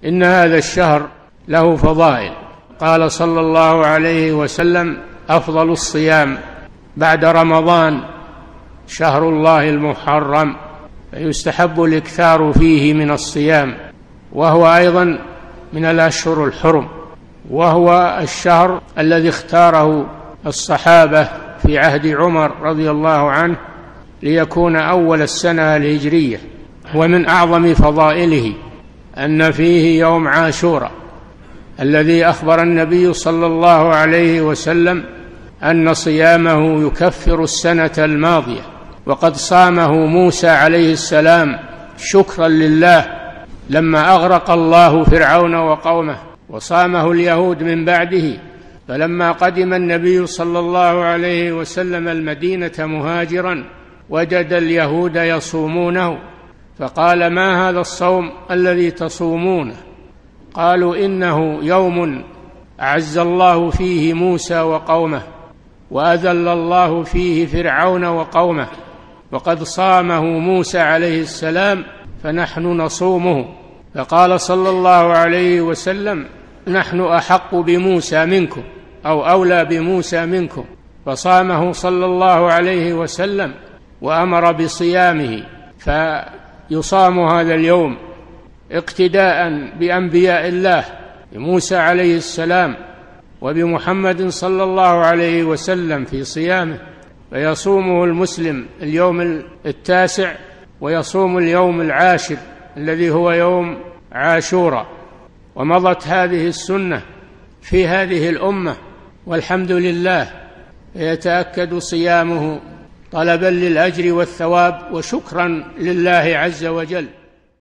إن هذا الشهر له فضائل. قال صلى الله عليه وسلم: أفضل الصيام بعد رمضان شهر الله المحرم، فيستحب الإكثار فيه من الصيام، وهو أيضا من الأشهر الحرم، وهو الشهر الذي اختاره الصحابة في عهد عمر رضي الله عنه ليكون أول السنة الهجرية. ومن أعظم فضائله أن فيه يوم عاشوراء الذي أخبر النبي صلى الله عليه وسلم أن صيامه يكفر السنة الماضية، وقد صامه موسى عليه السلام شكرا لله لما أغرق الله فرعون وقومه، وصامه اليهود من بعده. فلما قدم النبي صلى الله عليه وسلم المدينة مهاجرا وجد اليهود يصومونه، فقال: ما هذا الصوم الذي تصومونه؟ قالوا: إنه يوم أعز الله فيه موسى وقومه وأذل الله فيه فرعون وقومه، وقد صامه موسى عليه السلام فنحن نصومه. فقال صلى الله عليه وسلم: نحن أحق بموسى منكم أو أولى بموسى منكم، فصامه صلى الله عليه وسلم وأمر بصيامه، فيصام هذا اليوم اقتداء بأنبياء الله، بموسى عليه السلام وبمحمد صلى الله عليه وسلم في صيامه، فيصومه المسلم اليوم 9 ويصوم اليوم 10 الذي هو يوم عاشوراء. ومضت هذه السنة في هذه الأمة والحمد لله، يتأكد صيامه طلبا للأجر والثواب وشكرا لله عز وجل.